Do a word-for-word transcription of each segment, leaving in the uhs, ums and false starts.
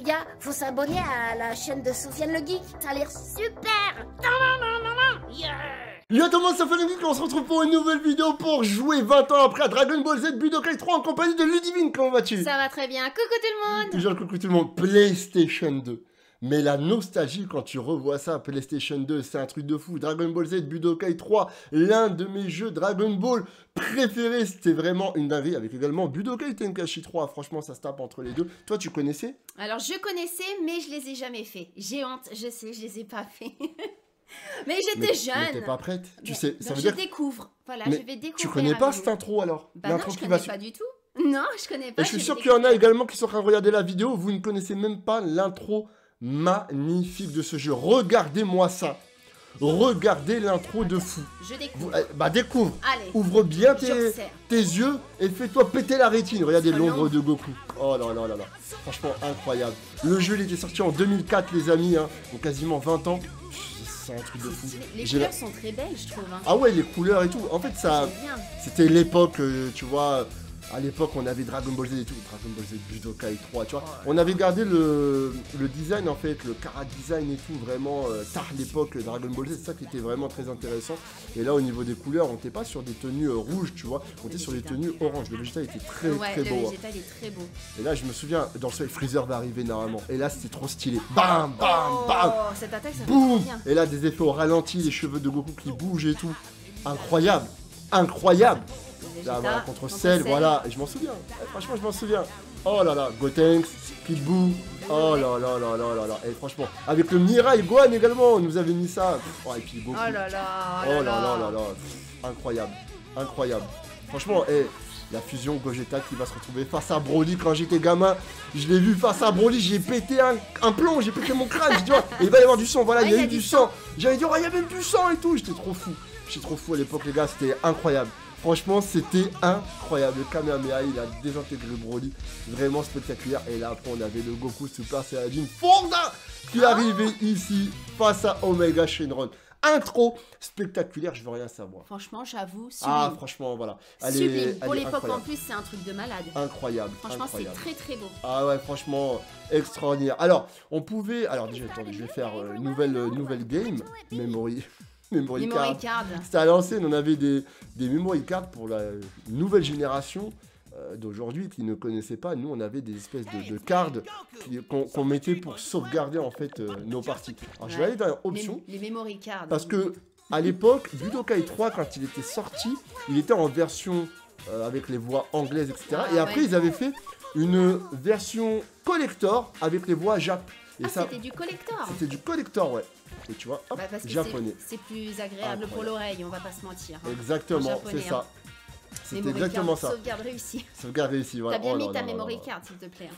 gars, faut s'abonner à la chaîne de Sofiane le Geek. Ça a l'air super. Yeah. Yo tout le monde, c'est Sofiane le Geek, on se retrouve pour une nouvelle vidéo pour jouer vingt ans après à Dragon Ball Z Budokai trois en compagnie de Ludivine. Comment vas-tu? Ça va très bien, coucou tout le monde. Toujours coucou tout le monde. PlayStation deux. Mais la nostalgie quand tu revois ça, PlayStation deux, c'est un truc de fou. Dragon Ball Z, Budokai trois, l'un de mes jeux Dragon Ball préférés. C'était vraiment une dinguerie. Avec également Budokai Tenkaichi trois. Franchement, ça se tape entre les deux. Toi, tu connaissais? Alors, je connaissais, mais je les ai jamais fait. J'ai honte, je sais, je les ai pas fait. Mais j'étais jeune. Mais t'es pas prête. Tu mais, sais, ça veut je dire... découvre. Voilà, mais je vais découvrir. Tu connais pas cette intro alors? Bah non, je connais pas du tout. Non, je connais pas. Et je suis sûr qu'il y en a également qui sont en train de regarder la vidéo. Vous ne connaissez même pas l'intro magnifique de ce jeu. Regardez-moi ça. Regardez l'intro de fou. Je découvre. Vous, euh, bah découvre. Allez. Ouvre bien tes, tes yeux et fais-toi péter la rétine. Regardez l'ombre de Goku. Oh là là là là. Franchement incroyable. Le jeu il était sorti en deux mille quatre les amis. Hein. Donc quasiment vingt ans. C'est un truc de fou. Les couleurs la... sont très belles je trouve. Hein. Ah ouais les couleurs et tout. En fait ça. C'était l'époque euh, tu vois. À l'époque, on avait Dragon Ball Z et tout, Dragon Ball Z, Budokai trois, tu vois. Oh, on avait gardé le, le design, en fait, le cara design et tout, vraiment, euh, tard l'époque, Dragon Ball Z, c'est ça qui était vraiment très intéressant. Et là, au niveau des couleurs, on n'était pas sur des tenues euh, rouges, tu vois, on était sur des tenues oranges. Le Vegeta était très, ouais, très le beau. Le Vegeta, il est très beau. Et là, je me souviens, dans le soleil, Freezer va arriver normalement. Et là, c'était trop stylé. Bam, bam, bam. Oh, cette attaque, ça boum. Bien. Et là, des effets au ralenti, les cheveux de Goku qui bougent et tout. Incroyable, incroyable. Là, voilà, contre, contre Cell, Cell, voilà, et je m'en souviens, eh, franchement je m'en souviens. Oh là là, Gotenks, Kid Buu, oh là là là là là là, et franchement, avec le Mirai Gohan également, on nous avait mis ça. Oh, et puis Goku. Oh là là, oh là là là là là, pff, incroyable, incroyable. Franchement, et la fusion Gogeta qui va se retrouver face à Broly quand j'étais gamin, je l'ai vu face à Broly, j'ai pété un, un plomb, j'ai pété mon crâne, j'ai dit, oh, il va y avoir du sang, voilà, ouais, il y a, y a eu du sang. sang. J'avais dit, oh, il y a même du sang et tout, j'étais trop fou, j'étais trop fou à l'époque les gars, c'était incroyable. Franchement, c'était incroyable. Le Kamehameha, il a désintégré Broly. Vraiment spectaculaire. Et là, après, on avait le Goku Super Saiyajin Fonda qui arrivait ici face à Omega Shenron. Intro spectaculaire, je veux rien savoir. Franchement, j'avoue, sublime. Ah, franchement, voilà. Elle sublime. Est, Pour l'époque, en plus, c'est un truc de malade. Incroyable. Franchement, c'est très, très beau. Ah ouais, franchement, extraordinaire. Alors, on pouvait... Alors, déjà, attendez, je vais faire une euh, nouvelle, euh, nouvelle game. Memory... Memory, memory card. card. C'était à l'ancienne, on avait des, des memory cards pour la nouvelle génération euh, d'aujourd'hui qui ne connaissait pas. Nous, on avait des espèces de, de cards qu'on qu'on mettait pour sauvegarder en fait euh, nos parties. Alors, ouais. Je vais aller dans options. Les, les memory cards. Parce que à l'époque, Budokai trois, quand il était sorti, il était en version euh, avec les voix anglaises, et cetera. Ah, et après, ouais. Ils avaient fait une version collector avec les voix jap. Et ah, ça, c'était du collector. C'était du collector, ouais. Et tu vois, hop, bah japonais. C'est plus agréable Incroyable. Pour l'oreille, on va pas se mentir. Hein. Exactement, c'est ça. Hein. C'était exactement ça. Sauvegarde réussie. Sauvegarde réussie, voilà. T'as bien oh mis là ta là memory là card, s'il te plaît.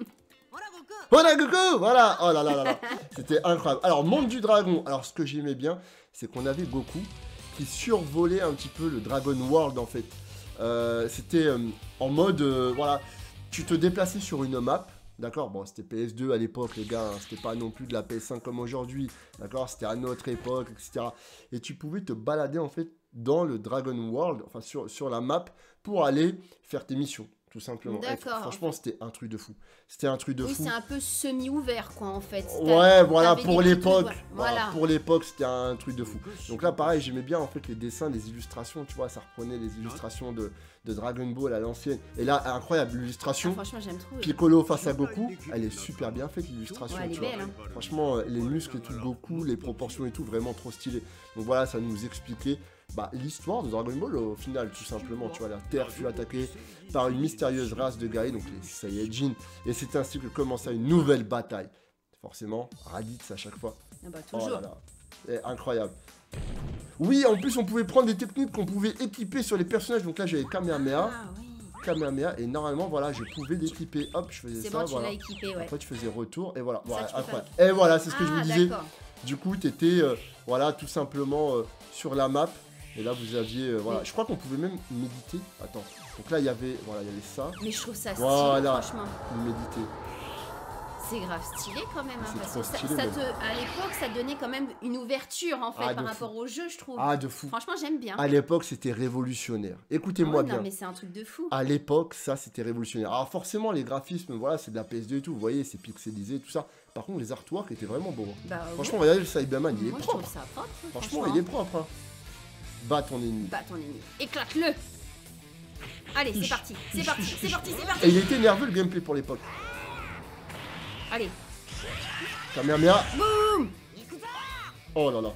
Voilà Goku, voilà. Oh là là là là. C'était incroyable. Alors, Monde du Dragon. Alors, ce que j'aimais bien, c'est qu'on avait Goku qui survolait un petit peu le Dragon World, en fait. Euh, C'était euh, en mode, euh, voilà, tu te déplaçais sur une map. D'accord, bon, c'était P S deux à l'époque, les gars, hein, c'était pas non plus de la P S cinq comme aujourd'hui, d'accord, c'était à notre époque, et cetera. Et tu pouvais te balader, en fait, dans le Dragon World, enfin, sur, sur la map, pour aller faire tes missions, tout simplement. D'accord. Franchement, c'était un truc de fou. C'était un truc de oui, fou. Oui, c'est un peu semi-ouvert, quoi, en fait. Ouais, voilà, pour l'époque, voilà. Pour l'époque, c'était un truc de fou. Donc là, pareil, j'aimais bien, en fait, les dessins, les illustrations, tu vois, ça reprenait les illustrations de... de Dragon Ball à l'ancienne. Et là, incroyable, l'illustration. Ah, franchement, j'aime trop. Piccolo face à Goku, elle est super bien faite, l'illustration. Ouais, elle est belle, hein. Franchement, les muscles et tout, Goku, les proportions et tout, vraiment trop stylé. Donc voilà, ça nous expliquait bah, l'histoire de Dragon Ball au final, tout simplement. Tu vois, la Terre fut attaquée par une mystérieuse race de guerriers, donc les Saiyajin. Et c'est ainsi que commença une nouvelle bataille. Forcément, Raditz à chaque fois. Ah bah, toujours. Oh là là. Et incroyable. Oui, en plus, on pouvait prendre des techniques qu'on pouvait équiper sur les personnages. Donc là, j'avais Kamehameha. Ah, oui. Kamehameha. Et normalement, voilà, je pouvais l'équiper. Hop, je faisais ça. Bon, tu voilà. l'as équipé, ouais. Après, tu faisais retour. Et voilà. Ça, voilà incroyable. Et voilà, c'est ce que ah, je vous disais. Du coup, tu étais, euh, voilà, tout simplement euh, sur la map. Et là, vous aviez, euh, voilà. Oui. Je crois qu'on pouvait même méditer. Attends. Donc là, il y avait, voilà, il y avait ça. Mais je trouve ça stylé, voilà, franchement. Méditer. C'est grave stylé quand même, hein, C'est parce trop que ça, stylé, ça même. te, à l'époque, ça donnait quand même une ouverture en fait Ah, par de rapport fou. au jeu, je trouve. Ah, de fou. Franchement, j'aime bien. À l'époque, c'était révolutionnaire. Écoutez-moi Oh, bien. non, mais c'est un truc de fou. À l'époque, ça, c'était révolutionnaire. Alors forcément, les graphismes, voilà, c'est de la P S deux et tout. Vous voyez, c'est pixelisé, tout ça. Par contre, les artworks étaient vraiment beaux. hein. Bah, ouais. Franchement, regardez le Cyberman, il est Moi, je propre. trouve ça propre. hein, Franchement, il est propre. Hein. Bats ton ennemi. Bah, ton ennemi. Éclate-le. Allez, c'est Ish, parti. C'est ish, parti, ish, c'est ish. parti, c'est Et parti. il était nerveux le gameplay pour l'époque. Allez. Kamehameha. Boum. Oh là là.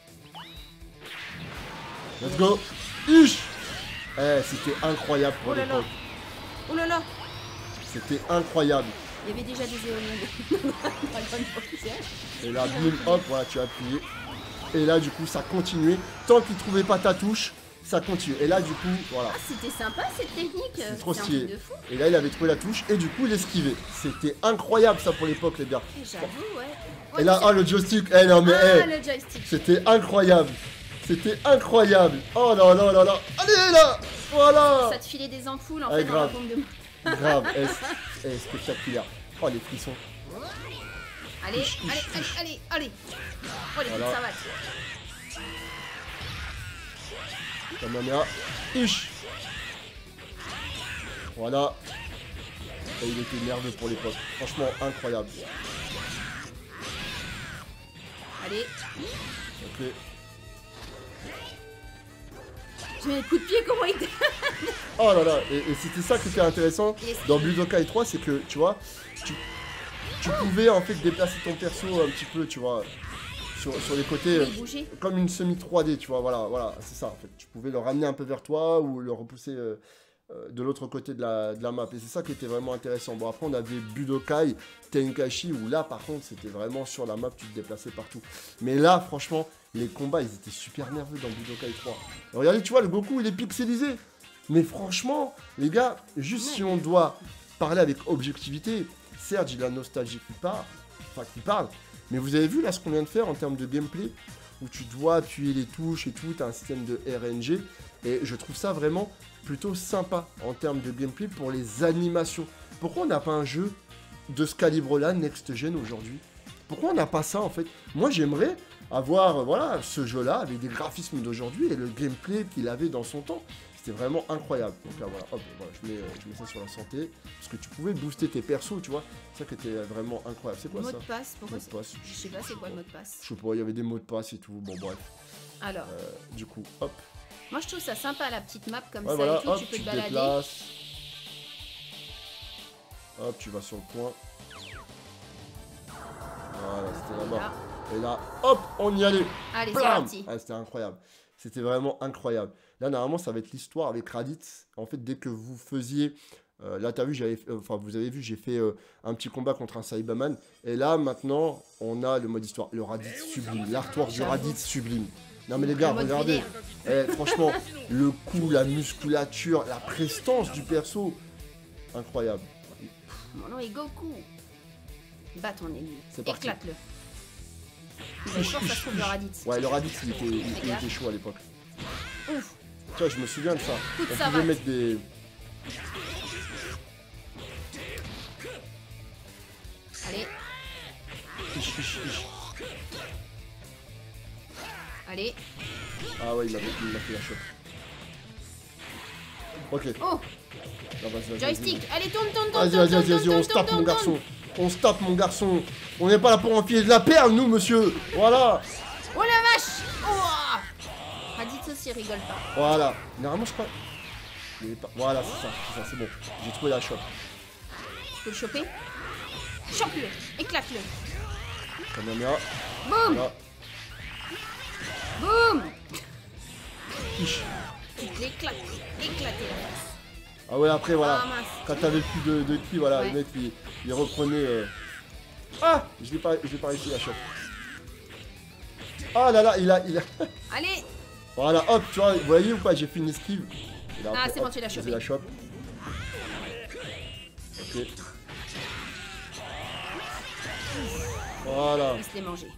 Let's go. Ish. Eh, c'était incroyable pour Oh là là. l'époque. Oh là là. C'était incroyable. Il y avait déjà des éoliennes. Et là, boum, hop, voilà, tu as appuyé. Et là, du coup, ça continuait. Tant qu'il trouvait pas ta touche, ça continue. Et là, du coup, voilà. Ah, c'était sympa cette technique. C'est trop un stylé. truc de fou. Et là, il avait trouvé la touche. Et du coup, il esquivait. C'était incroyable, ça, pour l'époque, les gars. Et J'avoue, ouais. Et Ouais, là, c'est- ah, le joystick. Eh, non, mais, ah, eh. le joystick. C'était incroyable. C'était incroyable. Oh là là là là. Allez, là. Voilà. Ça te filait des ampoules en Ouais, fait dans la grave. paume de main. Grave. Eh, eh, spectaculaire. Oh, les frissons. Allez, Ish, ish, allez, allez, ish. allez, allez. Oh, les Voilà. petites savates. Kamehameha. Ish. Voilà. Et il était nerveux pour l'époque. Franchement, incroyable. Allez. Ok. Je mets un coup de pied, comment il était. Oh là là. Et, et c'était ça qui était intéressant Yes. dans Budokai trois, c'est que, tu vois, tu, tu pouvais en fait déplacer ton perso un petit peu, tu vois, sur, sur les côtés. Il bougeait. Comme une semi trois D, tu vois, voilà, voilà, c'est ça en fait. Tu pouvais le ramener un peu vers toi ou le repousser euh, euh, de l'autre côté de la, de la map. Et c'est ça qui était vraiment intéressant. Bon, après, on avait Budokai Tenkaichi où là, par contre, c'était vraiment sur la map, tu te déplaçais partout. Mais là, franchement, les combats, ils étaient super nerveux dans Budokai trois. Et regardez, tu vois, le Goku, il est pixelisé. Mais franchement, les gars, juste si on doit parler avec objectivité, certes, j'ai la nostalgie qui part, enfin qui parle, mais vous avez vu là ce qu'on vient de faire en termes de gameplay, où tu dois appuyer les touches et tout, tu as un système de R N G, et je trouve ça vraiment plutôt sympa en termes de gameplay pour les animations. Pourquoi on n'a pas un jeu de ce calibre-là, Next Gen aujourd'hui? Pourquoi on n'a pas ça en fait? Moi j'aimerais avoir euh, voilà, ce jeu-là avec des graphismes d'aujourd'hui et le gameplay qu'il avait dans son temps. C'était vraiment incroyable. Donc là, voilà, hop, voilà, je, mets, euh, je mets ça sur la santé. Parce que tu pouvais booster tes persos, tu vois. C'est ça qui était vraiment incroyable. C'est quoi Mot ça? de passe, pourquoi Mot de c'est- passe. Je sais pas c'est quoi le mot de passe. Je sais pas, il y avait des mots de passe et tout. Bon, bref. Alors, Euh, du coup, hop. moi je trouve ça sympa la petite map comme Ouais, ça voilà, et tout, hop, tu peux tu te te balader. déplaces. Hop, tu vas sur le point. Voilà, c'était là-bas. Voilà. Et là, hop, on y allait. Allez, c'est Blam parti. Ah, c'était incroyable. C'était vraiment incroyable. Là, normalement, ça va être l'histoire avec Raditz. En fait, dès que vous faisiez... euh, là, t'as vu, j'avais, euh, enfin, vous avez vu, j'ai fait euh, un petit combat contre un Cyberman. Et là, maintenant, on a le mode histoire. Le Raditz sublime. L'artwork du Raditz sublime. Non, mais les gars, Le mode regardez. vénère. Eh, franchement, le coup, la musculature, la prestance du perso. Incroyable. Mon nom est Goku. Bats ton ennemi. C'est parti. Éclate-le. Il est fort, ça se trouve le Raditz. Ouais, le Raditz, il était, il- il était chaud à l'époque. Ouf. Tu vois, je me souviens de ça. Coup de On pouvait savate. mettre des... Allez, Ish, ish, ish. allez. Ah ouais, il m'a il m'a fait la chope. Ok. Oh, Là, vas-y, vas-y, joystick. Allez, tourne, tourne, tourne. Vas-y, vas-y, tourne, vas-y, vas-y, tourne, on se tourne, tape mon tourne, garçon. On se tape mon garçon. On n'est pas là pour enfiler de la perle, nous, monsieur. Voilà. Oh la vache. Oh. Raditz aussi rigole pas. Voilà. Normalement, je crois... il est pas... Voilà, c'est ça, c'est ça, c'est bon. J'ai trouvé la chope. Tu peux le choper. Chope-le. Éclate-le. Kamehameha. Boum. Voilà. Boum. Ish. Tu te l'éclates. Éclaté la face. Ah ouais, après, voilà. Ah mince. Quand t'avais plus de, de ki, voilà, Ouais. le mec, il, il reprenait... euh, Ah, je l'ai pas, je l'ai pas réussi, la chope. Ah là là, il a... Il a... Allez. Voilà, hop, tu vois, vous voyez ou pas, j'ai fait une esquive. Et là, Ah, après, c'est bon, hop, tu l'as j'ai chopé. la chope. Ok. Voilà. Il se l'est mangé.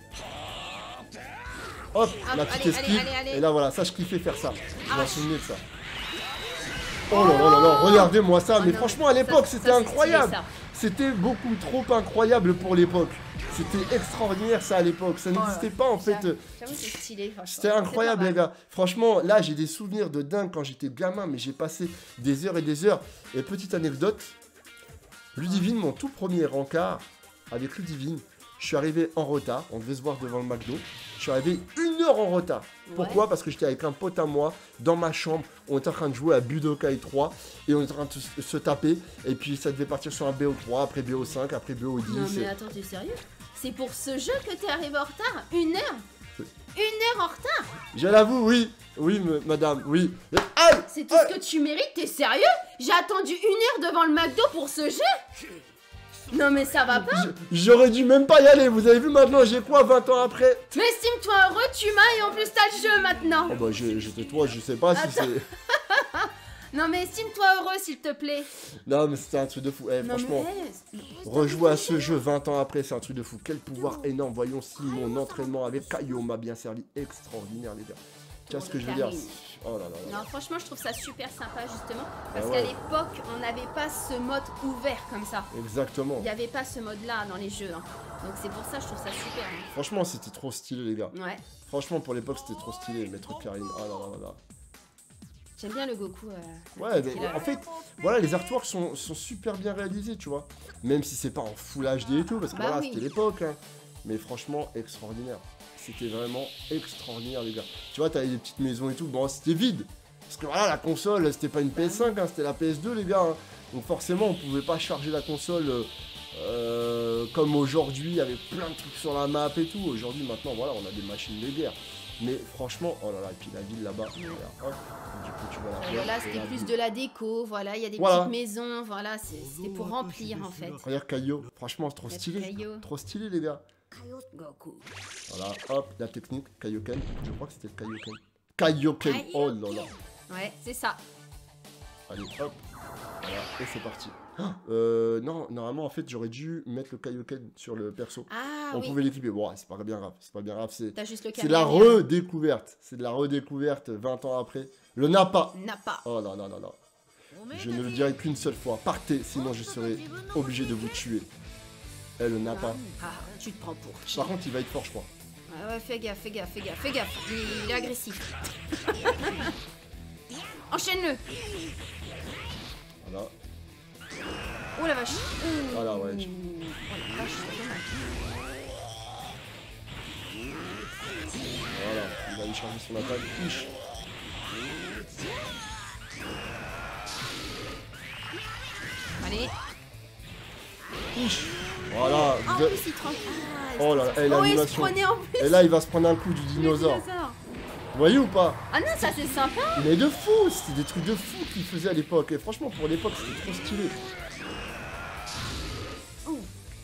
Hop, la Hop, petite allez, esquive. allez, allez, allez. Et là, voilà, ça, je kiffais faire ça. Je m'en Ah. souvenais de ça. Oh là là là là, regardez-moi ça. Oh Mais non, franchement, à ça, l'époque, ça, c'était c'est incroyable. stylé, c'était beaucoup trop incroyable pour l'époque. C'était extraordinaire ça à l'époque, ça n'existait pas en fait. J'avoue, c'est stylé. C'était incroyable les gars. Franchement, là j'ai des souvenirs de dingue quand j'étais gamin, mais j'ai passé des heures et des heures. Et petite anecdote, Ludivine, mon tout premier rencard avec Ludivine, je suis arrivé en retard, on devait se voir devant le McDo. Je suis arrivé une heure en retard. Pourquoi? Ouais. Parce que j'étais avec un pote à moi, dans ma chambre, on était en train de jouer à Budokai trois, et on était en train de se, se taper, et puis ça devait partir sur un B O trois, après B O cinq, après B O dix. Non mais et... attends, t'es sérieux? C'est pour ce jeu que t'es arrivé en retard? Une heure? Oui. Une heure en retard? Je l'avoue, oui, oui, me- madame, oui. Mais- Aïe! C'est tout ce que tu mérites? T'es sérieux? J'ai attendu une heure devant le McDo pour ce jeu? Non mais ça va pas? Je- J'aurais dû même pas y aller, vous avez vu maintenant, j'ai quoi vingt ans après? Mais estime-toi heureux, tu m'as et en plus t'as le jeu maintenant. Oh bah j'ai- j'étais toi, je sais pas si Attends. c'est... Non mais estime-toi heureux s'il te plaît. Non mais c'était un truc de fou, eh, Non franchement, mais... rejouer à ce jeu vingt ans après, c'est un truc de fou. Quel pouvoir énorme, voyons si mon entraînement avec Kaio m'a bien servi, extraordinaire les gars. Tu vois ce que je veux dire? Oh là là là. Non franchement je trouve ça super sympa justement. Parce Ah qu'à ouais. l'époque on n'avait pas ce mode ouvert comme ça. Exactement. Il n'y avait pas ce mode là dans les jeux. hein. Donc c'est pour ça que je trouve ça super. hein. Franchement c'était trop stylé les gars. Ouais. Franchement pour l'époque c'était trop stylé, Maître Clarine. Oh là là là là. J'aime bien le Goku. euh, Ouais, qu'il mais a. en fait, voilà, les artworks sont, sont super bien réalisés, tu vois. Même si c'est pas en full H D et tout, parce que Bah voilà, oui. c'était l'époque. Hein. Mais franchement, extraordinaire. C'était vraiment extraordinaire, les gars. Tu vois, t'avais des petites maisons et tout. Bon, c'était vide. Parce que voilà, la console, c'était pas une P S cinq, hein, c'était la P S deux, les gars. Hein. Donc forcément, on pouvait pas charger la console euh, euh, comme aujourd'hui, avec plein de trucs sur la map et tout. Aujourd'hui, maintenant, voilà, on a des machines de guerre. Mais franchement, oh là là, et puis la ville là-bas, regarde, hop, du coup tu vois la Euh, ville, Là et c'était la plus ville. de la déco, voilà, il y a des Voilà. petites maisons, voilà, c'est- c'était pour remplir en fait. Regarde Caillot, franchement c'est trop Maître stylé. Caillot. Trop stylé les gars. Goku. Voilà, hop, la technique, Kaioken. Je crois que c'était le Kaioken. Kaioken, oh là là. Ouais, c'est ça. Allez, hop. Voilà, et c'est parti. Euh, non, normalement en fait j'aurais dû mettre le Kaioken sur le perso. Ah On oui, pouvait l'équiper. Bon, ouais, c'est pas bien grave, c'est pas bien grave, c'est... t'as juste le C'est de la Kamehameha. redécouverte. C'est de la redécouverte vingt ans après. Le Nappa. N'a pas. Oh là là là là. Je ne le dirai qu'une seule fois. Partez, sinon je serai obligé de vous tuer. Eh, le Nappa. Ah, tu te prends pour qui? Par contre, il va être fort, je crois. Ouais, ouais, fais gaffe, fais gaffe, fais gaffe, fais gaffe. Il, il est agressif. Enchaîne-le. Voilà. Oh la vache. Voilà, ouais. Oh la vache, c'est dommage. Voilà. Il va aller charger son attaque. Ish. Allez. Ish. Voilà. Ah, en Vous- plus, il tranque. Ah, Oh là là, eh, oh, il se l'animation. prenait en plus. Et là, il va se prendre un coup du le dinosaure. dinosaure. Vous voyez ou pas? Ah non, ça c'est sympa. Mais de fou. C'était des trucs de fou qu'il faisait à l'époque. Et franchement, pour l'époque, c'était trop stylé. Oh.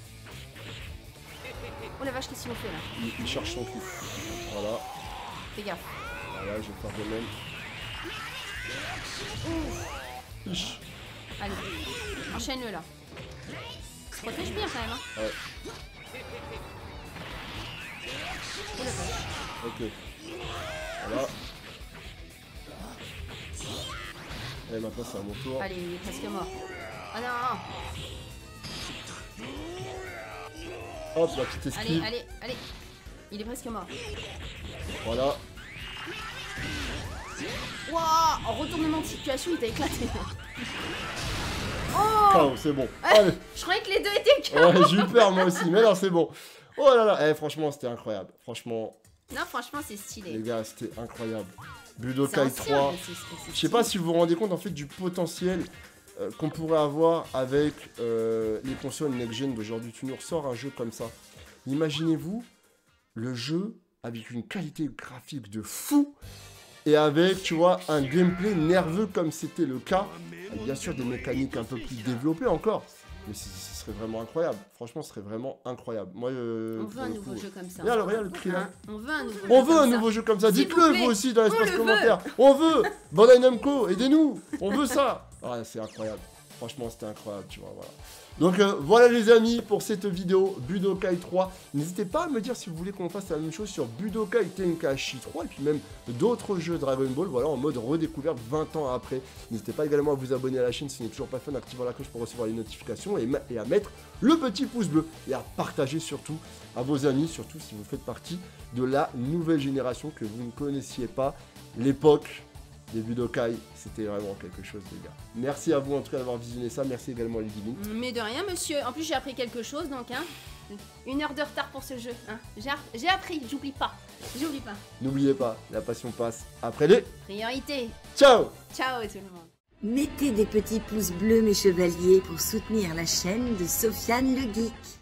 Oh la vache, qu'est-ce qu'il nous fait là? Il, il cherche son cul. Voilà. Fais gaffe. Voilà, je vais faire de même. Ish. Allez, enchaîne-le là. Se protège bien quand même. Hein. Ouais. Oh la vache. Ok. Voilà. Et maintenant, c'est à mon tour. Allez, il est presque mort. Ah non, non. Hop, la petite Allez, esquive. allez, allez. Il est presque mort. Voilà. Waouh, en retournement de situation, il t'a éclaté. Oh, K O, c'est bon. Allez. je croyais que les deux étaient K O. Ouais, j'ai eu peur moi aussi, mais non, c'est bon. Oh là là, eh, franchement, c'était incroyable. Franchement, Non, franchement, c'est les stylé. gars, c'était incroyable. C'est Budokai ancien, trois. mais c'est- c'est- c'est Je sais pas stylé. si vous vous rendez compte en fait du potentiel euh, qu'on pourrait avoir avec euh, les consoles next-gen d'aujourd'hui. Tu nous ressors un jeu comme ça. Imaginez-vous le jeu avec une qualité graphique de fou et avec, tu vois, un gameplay nerveux comme c'était le cas. Avec, bien sûr, des mécaniques un peu plus développées encore. Mais ce ce serait vraiment incroyable. Franchement, ce serait vraiment incroyable. Moi, euh, On veut pour un le nouveau coup- jeu comme ça. Regarde, regarde le prix là. Hein, on veut un nouveau On jeu veut comme un ça. nouveau jeu comme ça, S'il vous dites-le plaît. vous aussi dans l'espace On le commentaire. On veut Bandai Namco, aidez-nous. On veut ça. Ah, c'est incroyable. Franchement, c'était incroyable, tu vois, voilà. Donc euh, voilà les amis pour cette vidéo Budokai trois. N'hésitez pas à me dire si vous voulez qu'on fasse la même chose sur Budokai Tenkaichi trois et puis même d'autres jeux Dragon Ball, voilà, en mode redécouverte vingt ans après. N'hésitez pas également à vous abonner à la chaîne si vous n'êtes toujours pas fan, en activant la cloche pour recevoir les notifications et, et à mettre le petit pouce bleu et à partager surtout à vos amis, surtout si vous faites partie de la nouvelle génération que vous ne connaissiez pas. L'époque des Budokai, c'était vraiment quelque chose, les gars. Merci à vous en tout cas d'avoir visionné ça. Merci également à Ludivine. Mais de rien, monsieur. En plus, j'ai appris quelque chose, donc, hein. Une heure de retard pour ce jeu, hein. J'ai appris, j'oublie pas. J'oublie pas. N'oubliez pas, la passion passe après les priorités. Ciao. Ciao tout le monde. Mettez des petits pouces bleus, mes chevaliers, pour soutenir la chaîne de Sofiane le Geek.